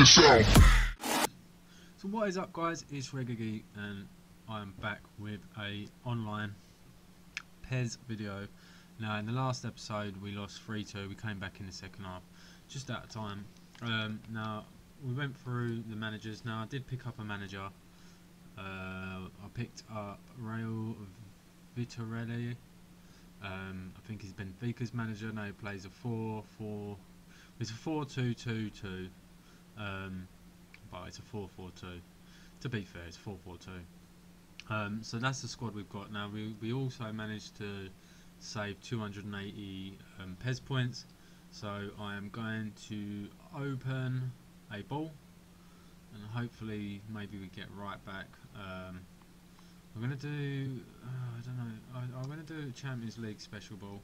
yourself. So what is up, guys? It's Reggae and I am back with a online PES video. Now in the last episode we lost 3-2. We came back in the second half just out of time. Now we went through the managers. Now I did pick up a manager. I picked up Raul Vitorelli. I think he's Benfica's manager. Now he plays a 4-4. It's a 4-2-2-2. But it's a 4-4-2. To be fair, it's 4-4-2. So that's the squad we've got now. We also managed to save 280 PES points. So I am going to open a ball, and hopefully maybe we get right back. I'm going to do, I don't know, I'm going to do a Champions League special ball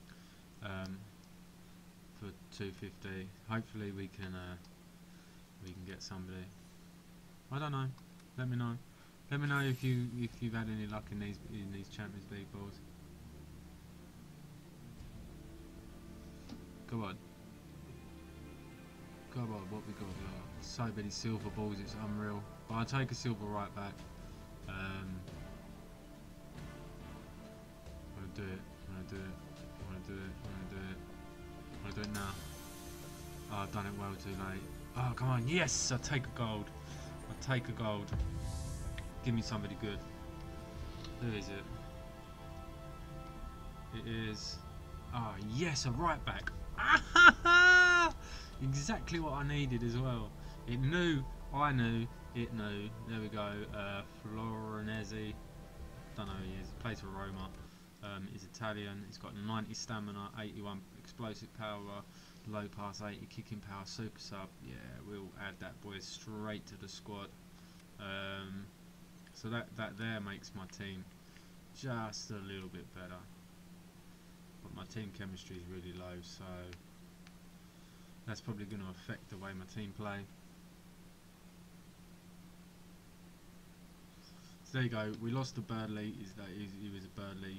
for 250. Hopefully we can get somebody. I don't know. Let me know. Let me know if you've had any luck in these Champions League balls. Come on. Come on, what we got? Oh, so many silver balls, it's unreal. But I'll take a silver right back. I'm gonna do it. I'm gonna do it. I'm gonna do it. I'm gonna do it. I'm gonna do it now. Oh, I've done it well too late. Oh, come on. Yes! I'll take a gold. I'll take a gold. Give me somebody good. Who is it? It is... Oh, yes! A right back. Exactly what I needed as well. It knew. I knew. It knew. There we go. Florenzi. Don't know who he is. Plays for Roma. He's Italian. He's got 90 stamina, 81 explosive power, low pass, 80 kicking power, super sub. Yeah, we'll add that boy straight to the squad. So that there makes my team just a little bit better. But my team chemistry is really low, so that's probably going to affect the way my team play. So there you go. We lost to Burnley. He was a Burnley.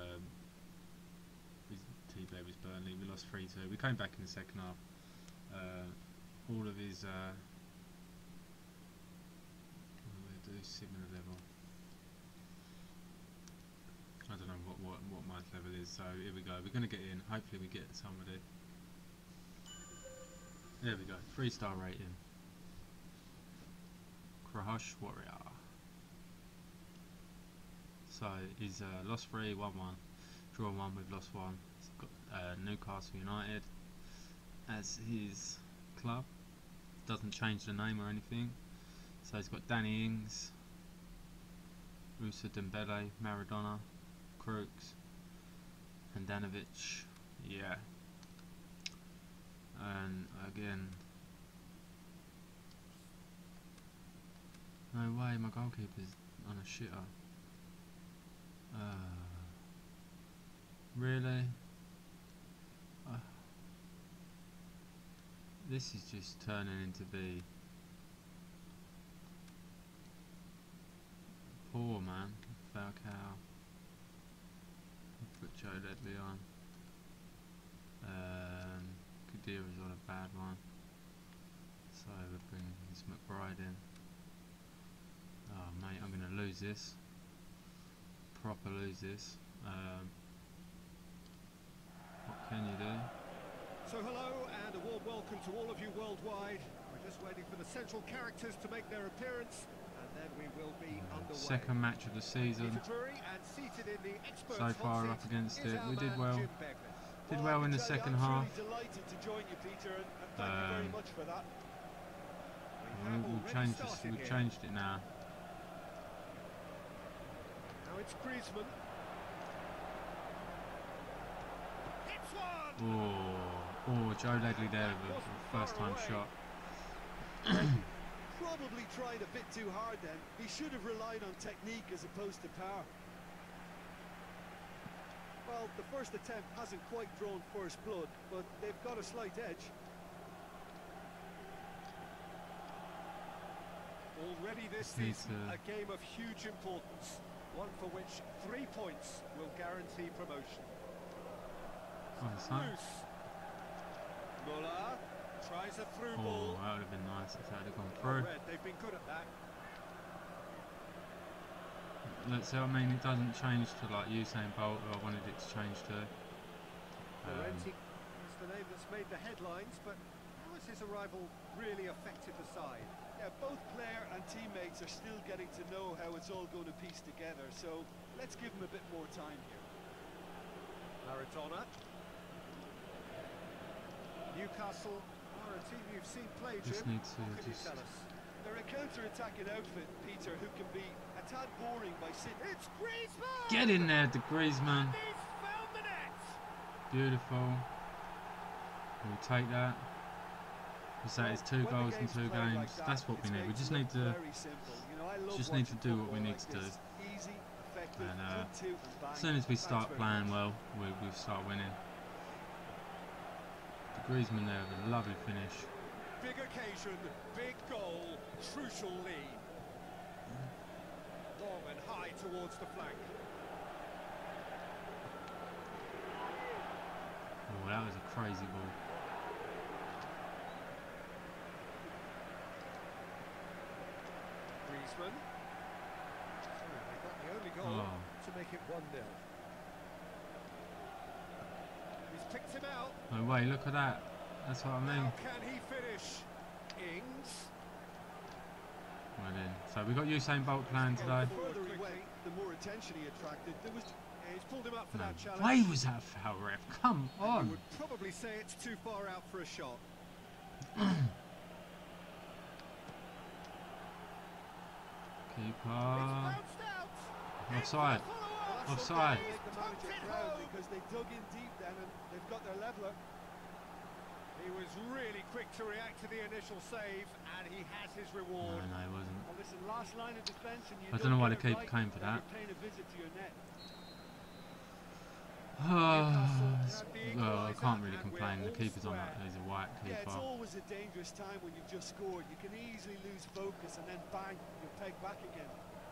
His team there was Burnley. We lost 3-2. We came back in the second half. All of his we'll do similar level. I don't know what my level is. So here we go. We're going to get in. Hopefully we get somebody. There we go. 3-star rating. Krahush Warrior. So he's lost 3, 1-1, drawn 1, we've lost 1. He's got Newcastle United as his club. Doesn't change the name or anything. So he's got Danny Ings, Musa Dembele, Maradona, Crooks, Handanovic. Yeah. And again, no way, my goalkeeper's on a shitter. Really? This is just turning into be poor, man. Falcao. Put Joe Ledley on. Kadira's on a bad one. So we're bringing this McBride in. Oh mate, I'm going to lose this. Proper lose this. What can you do? So hello and a warm welcome to all of you worldwide. We're just waiting for the central characters to make their appearance, and then we will be underway. Second match of the season. So far up against it. We did well. Did well in the second half. We've changed it now. Now it's Griezmann. Oh, Joe Ledley there with a first time shot. Probably tried a bit too hard then. He should have relied on technique as opposed to power. Well, the first attempt hasn't quite drawn first blood, but they've got a slight edge. Already this season, a game of huge importance. One for which 3 points will guarantee promotion. Loose. Muller. Tries a through Oh, ball. that would have been nice if that had gone Well through. read, they've been good at that. Let's see, I mean, it doesn't change to like Usain Bolt, who I wanted it to change to. Laurenti is the name that's made the headlines, but how has his arrival really affected the side? Yeah, both player and teammates are still getting to know how it's all going to piece together, so let's give them a bit more time here. Maradona. Newcastle are a team you've seen play, Just Jim. need to What can you just- tell us? They're a counter-attacking outfit, Peter, who can be a tad boring by sitting. It's Griezmann! Get in there, De Griezmann. And he's found the net! Beautiful. We'll take that. We say it's 2 When the goals in game's 2 played games. like that, That's what we it's need. We made just to need look to. very simple. You know, I love Just need to watching do what we football need like to do. this. Easy, effective, And, one, two, and bang. As soon as we Thanks start very playing much. well, we'll start winning. De Griezmann there with a lovely finish. Big occasion, big goal, crucial lead. Long and high towards the flank. Oh, that was a crazy ball. Griezmann. So they got the only goal Oh. to make it 1-0. He's picked him out. No way, look at that. That's what I mean. How can he finish? Ings. Well then. So we got Usain Bolt playing today. The further he went, the more attention he attracted. There was Yeah, he's pulled him up for No that challenge. way was that foul, ref. Come I on. would probably say it's too far out for a shot. Keeper. Bounced out. Offside. Well, that's Offside. what made the manager proud, because they dug in deep then and they've got their leveller. He was really quick to react to the initial save, and he has his No, reward. no, it wasn't. Well, listen, last line of defence, and you I don't know why the get it keeper right, came for then that. you're paying a visit to your net. Well, I can't really complain. The keeper's on that. He's a white Yeah, it's keeper. always a dangerous time when you've just scored. You can easily lose focus and then bang, you're pegged back again.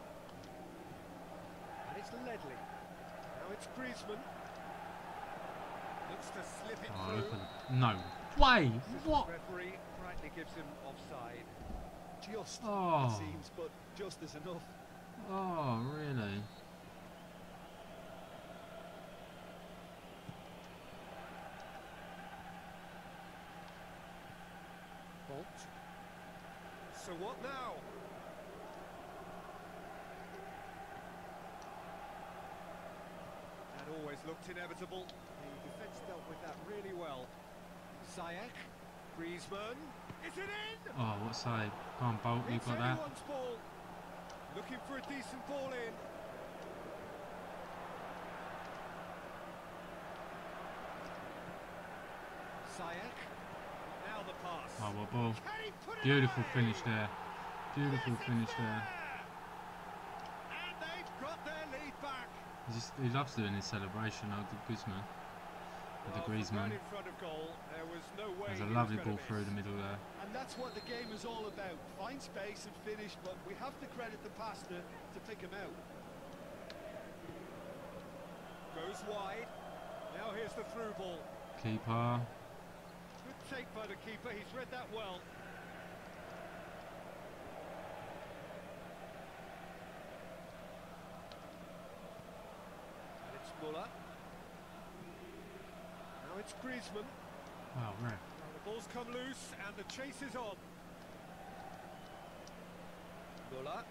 And it's Ledley. Now it's Griezmann. Looks to slip it Oh, look through. at no way. What? Referee rightly gives him offside. Just, Oh. it seems, but just is enough. Oh, really? Bolt. So what now? That always looked inevitable. The defence dealt with that really well. Ziyech, Griezmann, is it in? Oh, what save? Go on, Bolt, you It's got that? anyone's ball. Looking for a decent ball in. Ziyech. Now the pass. Oh, what ball? Can he put it Beautiful away? finish there. Beautiful Yes, it's finish there. And they've got their lead back. He loves doing his celebration, De Griezmann. With the Well, from Griezmann. right in front of goal, there was no way There's a he lovely was gonna ball through miss. the middle there. And that's what the game is all about. Find space and finish, but we have to credit the passer to pick him out. Goes wide. Now here's the through ball. Keeper. Good take by the keeper. He's read that well. And it's Muller. Now it's Griezmann. Wow, ref. Now the ball's come loose and the chase is on. Muller.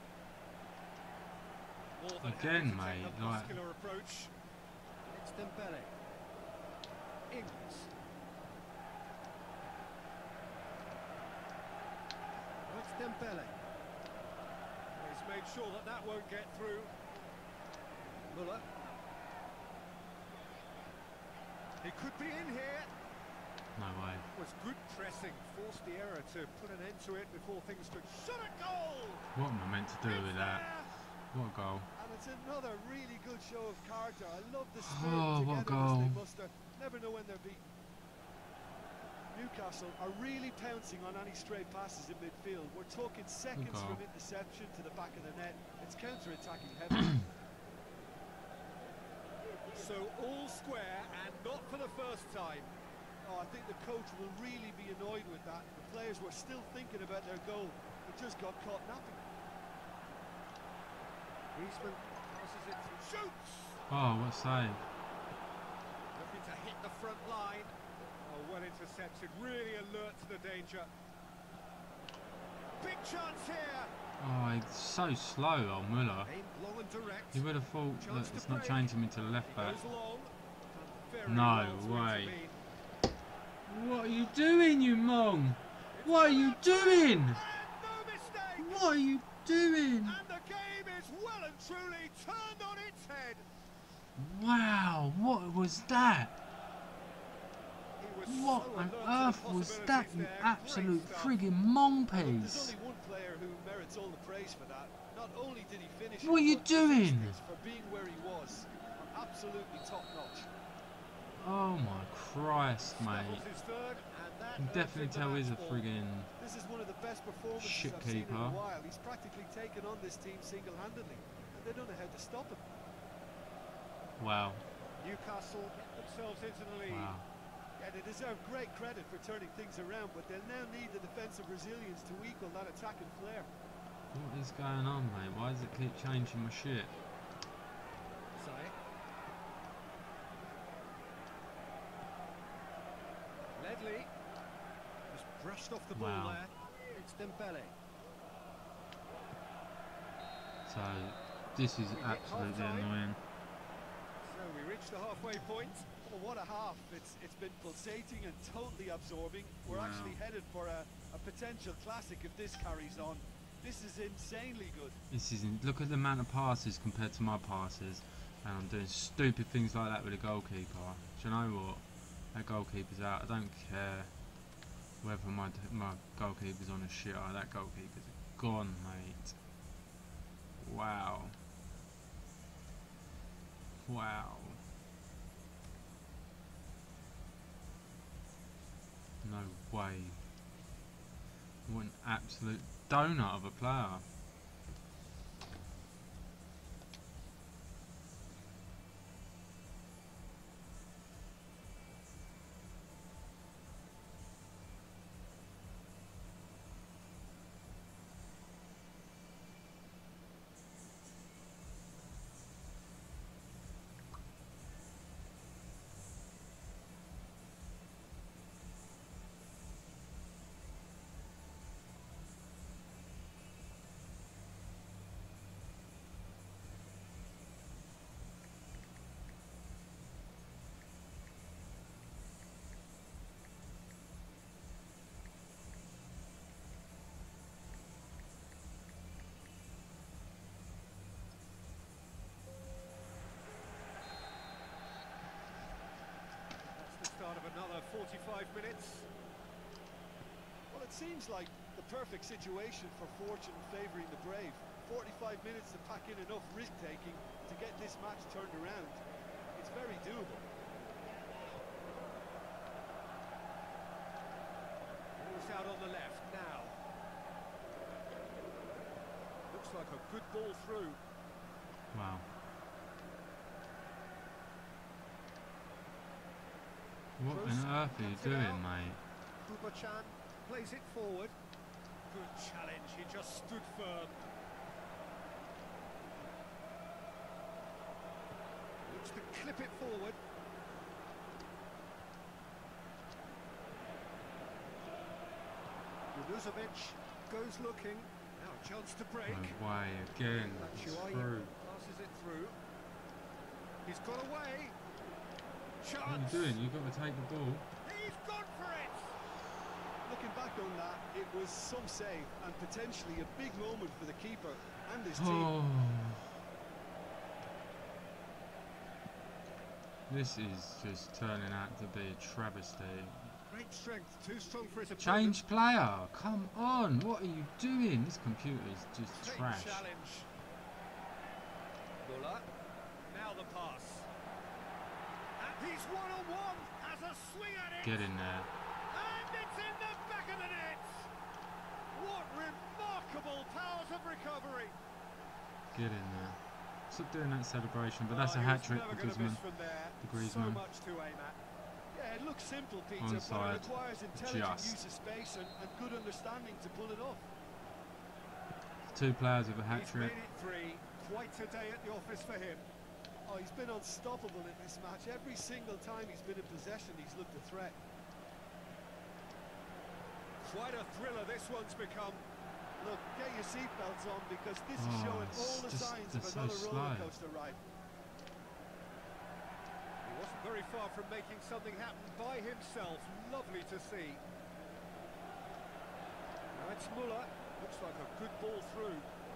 More than Again, happy to take mate, a like- muscular approach. It's Dembele. Ings. Oh, it's Dembele. He's made sure that that won't get through. Muller. He could be in here. No way. Was good pressing, forced the error to put an end to it before things could shut a goal. What am I meant to do with It's that? there. What a goal. And it's another really good show of character. I love the spirit Oh, what a togetherness goal. they muster. Never know when they're beaten. Newcastle are really pouncing on any stray passes in midfield. We're talking seconds goal. from interception to the back of the net. It's counter-attacking heavy. So all square and not for the first time. Oh, I think the coach will really be annoyed with that. The players were still thinking about their goal. It just got caught napping. Griezmann passes it through, shoots! Oh, what save. Looking to hit the front line. Oh, well intercepted, really alert to the danger. Big chance here. Oh, he's so slow, old Muller. Aimed long and direct. You would have thought that it's not changing me to the left back. Goes long. Very No well to way. intervene. What are you doing, you mong? What are you doing? And no mistake. What are you doing? And the game is well and truly turned on its head. Wow, what was that? He was What so on alert to the earth was that, possibilities you there. absolute Great stuff. friggin' mong There's piece? only one player who merits all the praise for that. Not only did he finish, What are you but his doing? instincts for being where he was, are absolutely top notch. Oh my Christ, mate. Scuffles his third, and that You can earns definitely him the tell he's a match ball. friggin' This is one of the best performances Shit I've seen in keeper. a while. He's practically taken on this team single-handedly, and they don't know how to stop him. wow, Newcastle get themselves into the lead. wow. Yeah, they deserve great credit for turning things around, but they'll now need the defensive resilience to equal that attacking flair. What is going on, mate? Why does it keep changing my shit? Sai. Ledley just brushed off the ball Wow. there. It's Dembele. So, this is absolutely annoying. So we reach the halfway point. Oh, what a half. It's been pulsating and totally absorbing. We're Wow. actually headed for a potential classic if this carries on. This is insanely good. This isn't. Look at the amount of passes compared to my passes, and I'm doing stupid things like that with a goalkeeper. Do you know what? That goalkeeper's out. I don't care whether my goalkeeper's on a shitter. That goalkeeper's gone, mate. Wow. Wow. No way. What an absolute donut of a player. That's the start of another 45 minutes. Well, it seems like the perfect situation for fortune favouring the brave. 45 minutes to pack in enough risk-taking to get this match turned around. It's very doable. Ball's out on the left now. Looks like a good ball through. Wow. What on earth are you doing, mate? Kuba-chan plays it forward. Good challenge, he just stood firm. Looks to clip it forward. Junuzovic goes looking. Now a chance to break. No way, again. It's Batshuayi through. passes it through. He's got away. What are Chance. you doing? You've got to take the ball. He's gone for it. Looking back on that, it was some save and potentially a big moment for the keeper and his team. Oh. This is just turning out to be a travesty. Great strength, too strong for his opponent. Change player! Come on! What are you doing? This computer is just Great trash. challenge. Muller. Now the pass. And he's one-on-one. Has a swing at it. Get in there. And it's in the back of the net. What remarkable powers of recovery. Get in there. Stop doing that celebration, but that's Oh, a he was hat trick never for gonna Griezmann. miss from there. For So Griezmann. much to aim at. Yeah, it looks simple, Peter, but Onside. it requires intelligent Just. use of space and good understanding to pull it off. 2 players with a He's hat-trick. made it 3. Quite a day at the office for him. Oh, he's been unstoppable in this match. Every single time he's been in possession, he's looked a threat. Quite a thriller this one's become. Look, get your seatbelts on because this is Oh, showing all the it's just- signs they're of so another slow. roller coaster ride. He wasn't very far from making something happen by himself. Lovely to see. Now it's Muller. Looks like a good ball through.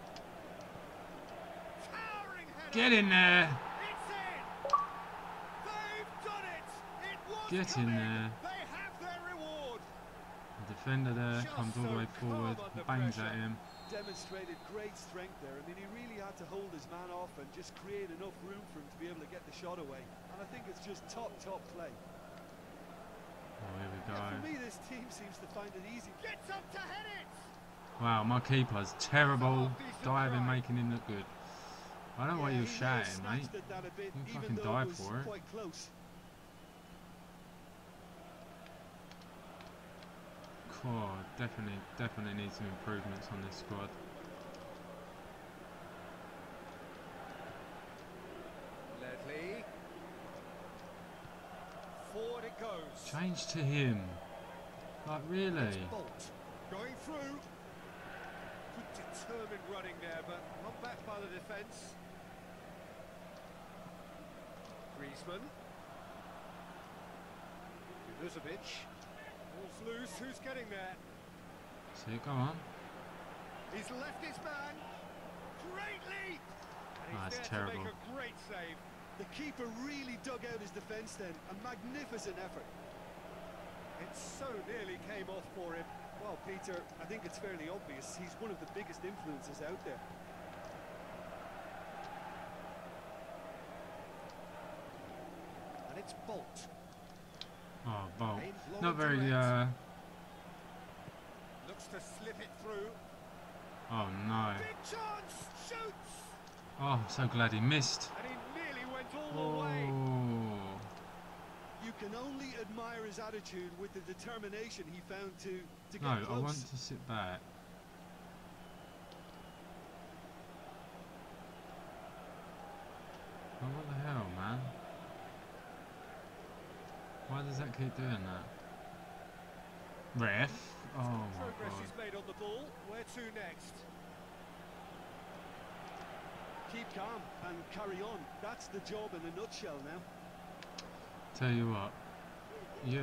Towering header. Get in there! It's in! They've done it! It was Get in coming. there. They have their reward. The defender there Just comes all the so way forward, calm under bangs pressure. at him. Demonstrated great strength there. I mean, he really had to hold his man off and just create enough room for him to be able to get the shot away. And I think it's just top play. Oh, here we Yeah, for go. me, this team seems to find it easy. Gets up to head it. Wow, my keeper's terrible. Decent Diving, try. making him look good. I don't know why Yeah, you're he may have shouting, mate. snatched at that a bit, You even fucking though dive it was for it. quite close. God, definitely need some improvements on this squad. Ledley. Forward it goes. Change to him. Like, really? It's Bolt. Going through. Good determined running there, but run back by the defence. Griezmann. Junuzovic. Ball's loose. Who's getting there? See, go on. He's left his man. Great leap. And Oh, he's that's there terrible. to make a great save. The keeper really dug out his defence then. A magnificent effort. It so nearly came off for him. Well, Peter, I think it's fairly obvious. He's one of the biggest influences out there. And it's Bolt. Oh, Bolt. Aimed long Not and very, direct. Looks to slip it through. oh no. Big chance. Shoots. Oh, I'm so glad he missed. And he nearly went all the way. Oh. You can only admire his attitude with the determination he found to get No, close. I want to sit back. Oh, what the hell, man? Why does that keep doing that? Ref? Oh my Progress god. is made on the ball. Where to next? Keep calm and carry on. That's the job in a nutshell now. Tell you what, you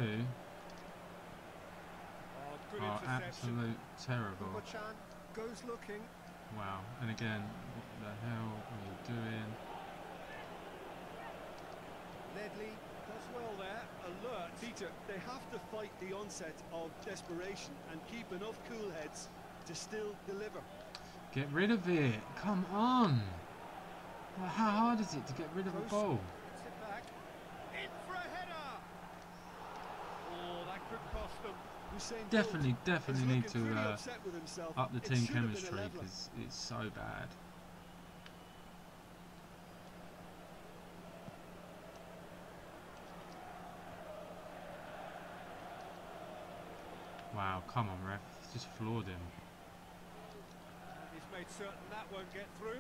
Oh, good are interception. absolute terrible. Bobochan goes looking. Wow. And again, what the hell are you doing? Ledley does well there. Alert. Peter, they have to fight the onset of desperation and keep enough cool heads to still deliver. Get rid of it. Come on. Well, how hard is it to get rid of a Close. ball? Gets it back. In for a header. Oh, that could cost them. Usain Definitely Bolt is need looking to pretty upset with himself. up the It team should have been a chemistry leveller. because it's so bad. Wow, come on, ref. Just floored him. He's made certain that won't get through.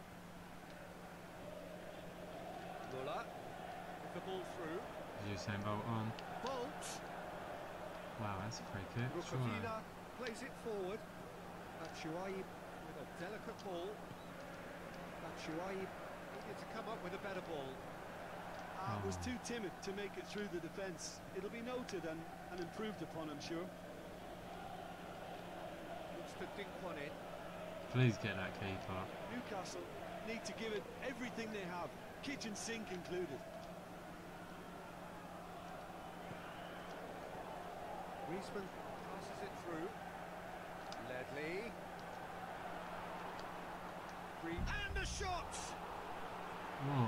Muller with the ball through. Usain Bolt on. Bolt. Wow, that's a free kick. Surely. Rukavina plays it forward. Batshuayi with a delicate ball. Batshuayi needed to come up with a better ball. Was Oh. too timid to make it through the defence. It'll be noted and improved upon, I'm sure. Looks to dink one in. Please get that keeper. Newcastle need to give it everything they have, kitchen sink included. Griezmann passes it through. Ledley. And a shot! Whoa.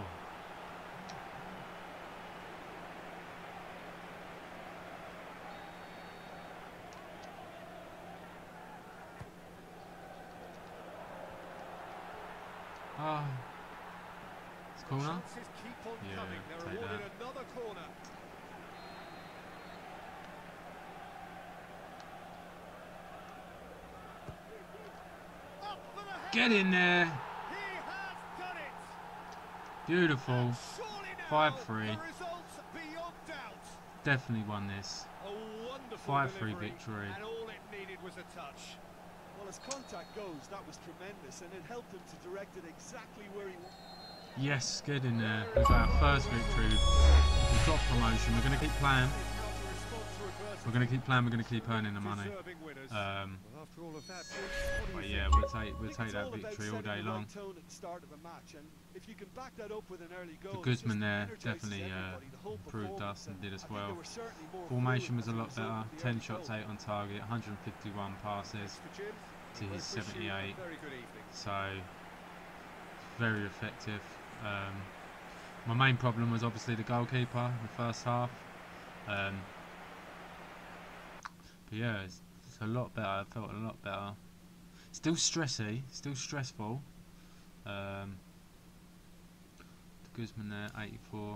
Ah. It's corner. Chances keep on Yeah, coming. They're take awarded that. another corner. Get in there. He has done it. Beautiful. Surely now 5-3. the results beyond doubt. Definitely won this. A wonderful 5-3 delivery, victory. and all it needed was a touch. Well, as contact goes, that was tremendous, and it helped him to direct it exactly where he wanted. Yes, get in there. We've got our first victory. We've got promotion. We're going to keep playing. We're going to keep playing. We're going to keep earning the money. Deserving winners. Well, Well, after all of that, Jim, what do you yeah, think? we'll take that victory all day long. Tone at the start of a match, and if you can back that up with an early goal, The it just Guzman there energises definitely everybody, the whole improved us performance, and did us I think well. they were certainly more Formation was fluid a as lot better. result of the 10 early shots, goal. 8 on target, 151 passes For Jim, to we his wish you a 78. very good evening. So very effective. My main problem was obviously the goalkeeper in the first half. But yeah, it's a lot better. I felt a lot better. Still stressy, still stressful. The Guzman there, 84.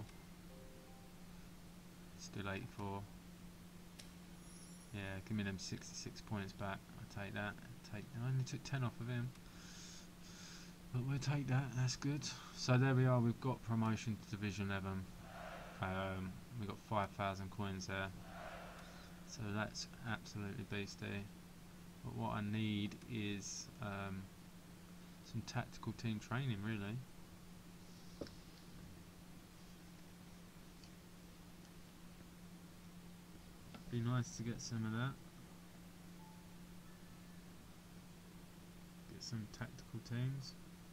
Still 84. Yeah, give me them 66 points back. I'll take that. I only took 10 off of him. But we'll take that, that's good. So there we are, we've got promotion to Division 11. We've got 5,000 coins there. So that's absolutely beastie. But what I need is some tactical team training, really. Be nice to get some of that. Get some tactical teams.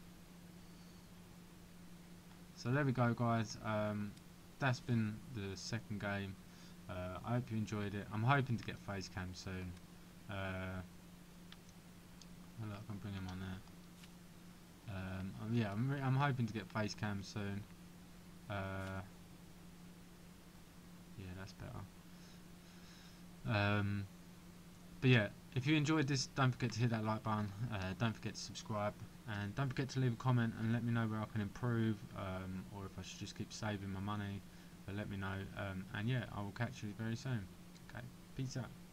So there we go, guys. That's been the second game. I hope you enjoyed it. I'm hoping to get face cam soon. Oh look, I can bring him on there. Yeah, I'm hoping to get face cam soon. Yeah, that's better. But yeah, if you enjoyed this, don't forget to hit that like button. Don't forget to subscribe, and don't forget to leave a comment and let me know where I can improve, or if I should just keep saving my money. But let me know, and yeah, I will catch you very soon. Okay, peace out.